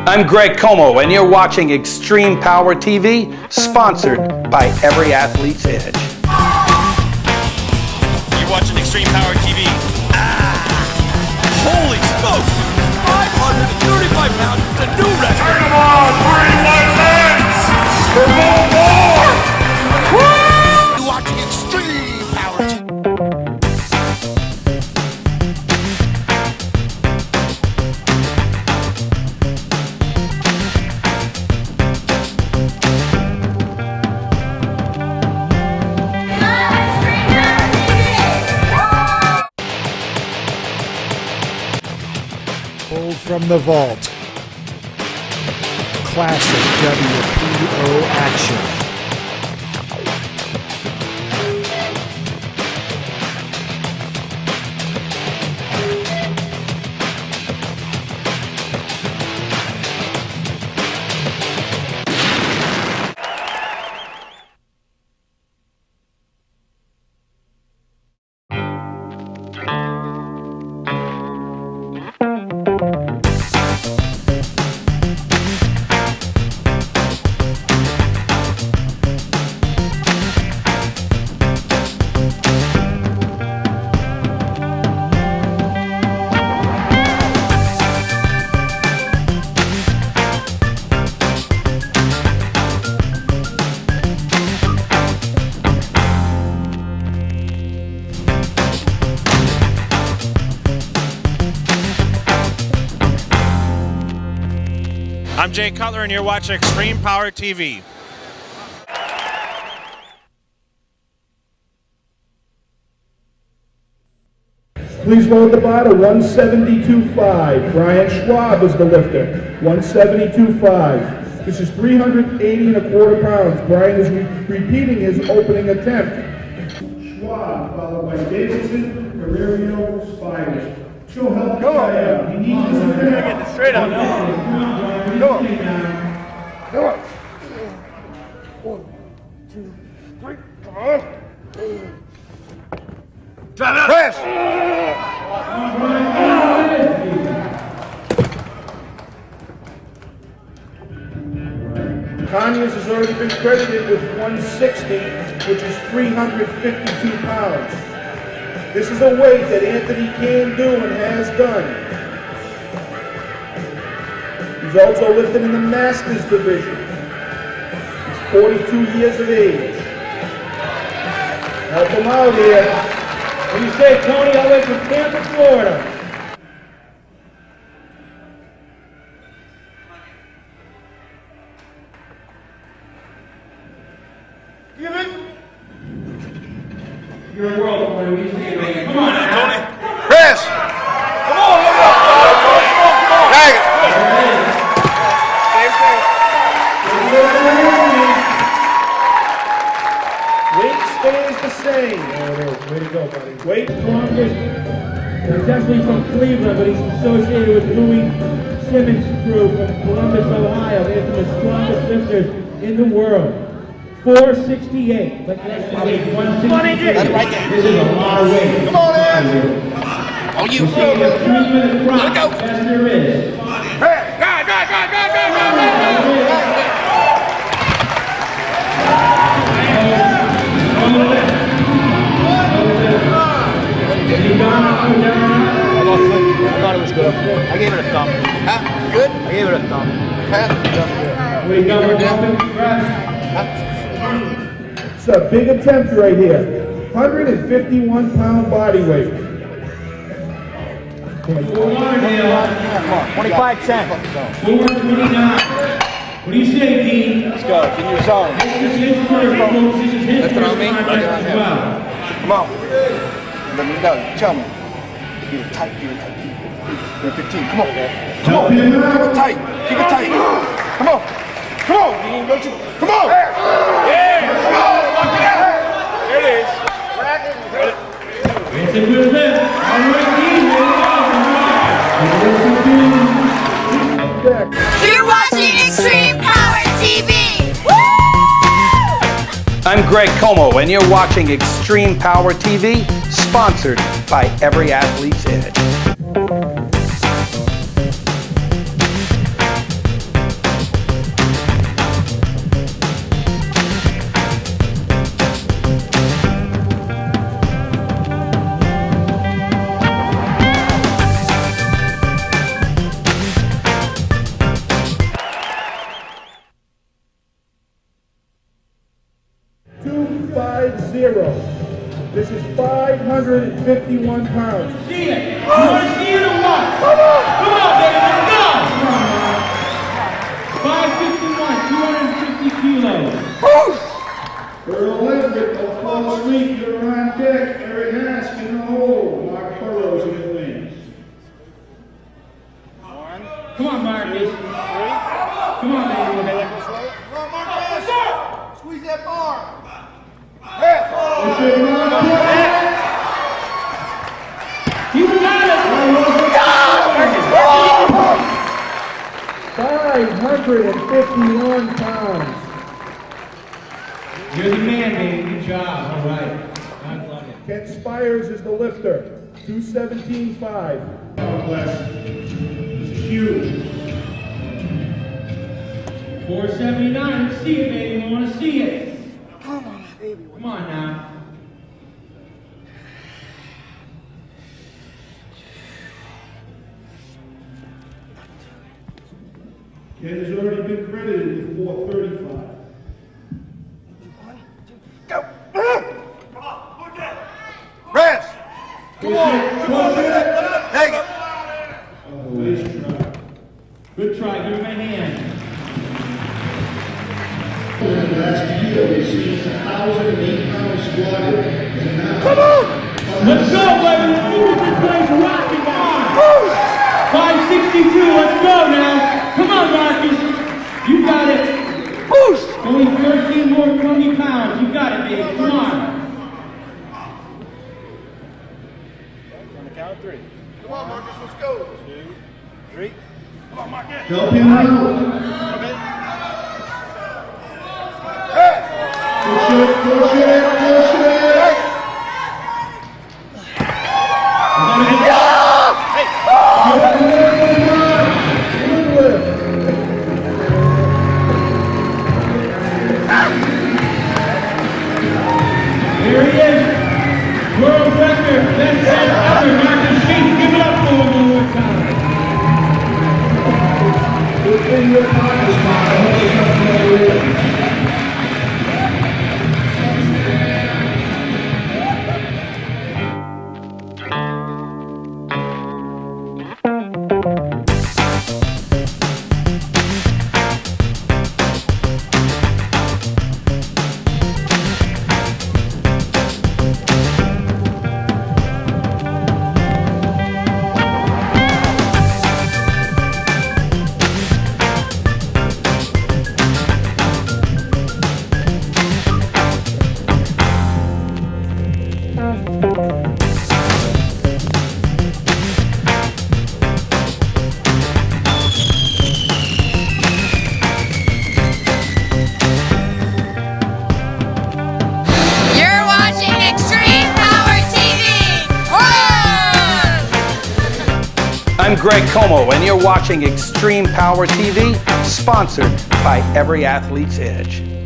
I'm Greg Como, and you're watching Extreme Power TV, sponsored by Every Athlete's Edge. You're watching Extreme Power TV. Holy smokes! 535 pounds is a new record! Turn them on! 3 legs! For more! Woo! You're watching Extreme Power TV. From the vault, classic WPO action. I'm Jay Cutler, and you're watching Extreme Power TV. Please load the bar to 172.5. Brian Schwab is the lifter. 172.5. This is 380¼ pounds. Brian is repeating his opening attempt. Schwab, followed by Davidson, Ferrerio, Spires. Go help the guy out. He needs his get this straight up. Come on. Come on. 1, 2, 3. Come on. Drive it up. Press. Conyers has already been credited with 160, which is 352 pounds. This is a weight that Anthony can do and has done. He's also lifted in the Masters division. He's 42 years of age. Help him out here. What do you say, Tony? All the way from Tampa, Florida. Give it. You're a world boy. What do you say, baby? Come on, Tony. Press! Come on, look up! Come on! Drag it! Same thing. Weight stays the same. There it is. Way to go, buddy. Weight strongest. He's actually from Cleveland, but he's associated with Louis Simmons' crew from Columbus, Ohio. They're the strongest lifters in the world. 468. Like that's 168. That's right there. This is a lot of weight. Come on, Andrew. Oh, you. We're seeing a 3-minute drop. Let go. Yes, there is. Hey, go. I thought it was good. I gave it a thumb. Huh? Good? I gave it a thumb. We got it's a big attempt right here. 151-pound body weight. 25-10. 429. What do you say, Dean? Let's go. Get in your zone. This is his first, folks. This is his That's first what I mean. contest as well. Come on. Let me know. Tell me. Give it tight. Give it 15. Come on. Come on. Keep it tight. Keep it tight. Come on. Come on. Come on. Yeah. Come on. Lock it out. There it is. It's a good lift. All right, Dean. You're watching Extreme Power TV. Woo! I'm Greg Como, and you're watching Extreme Power TV, sponsored by Every Athlete's Edge. 551 pounds. See it. You want to see it or what? Come on, baby, let's go. 551, 250 kilos. For Olympic, Paul Sweet, you're on deck. Eric Hask in the hole. Mark Burrows in the wings. Come on, Markus. Come on, baby. Come on, Markus. Squeeze that bar. You got it. 551 pounds. You're the man, baby. Good job. All right. God love it. Ken Spires is the lifter. 217.5. Huge. 479. Let's see it, baby. We want to see it. Come on, baby. Come on now. Ken has already been credited with 435. Go. Come on, push it. Rest. Come on. Take it. Nice try. Good try. Give him a hand. Last year, we see 1,008 pounds squatted. Come on. Let's go, baby. Let's move this place rocking on. 562. Let's go now. Come on, Markus. You got it. Boost. Only 13 more 20 pounds. You got it, baby. Come on. On the count of 3. Come on, Markus. Let's go. 2, 3. Come on, Markus. Help him out. Push it, push it, push it. Here he is. World record. Bench Bash ever. Markus Schick. Give it up for him one more time. Good thing your pocket's not. I hope it's not another. I'm Greg Como, and you're watching Extreme Power TV, sponsored by Every Athlete's Edge.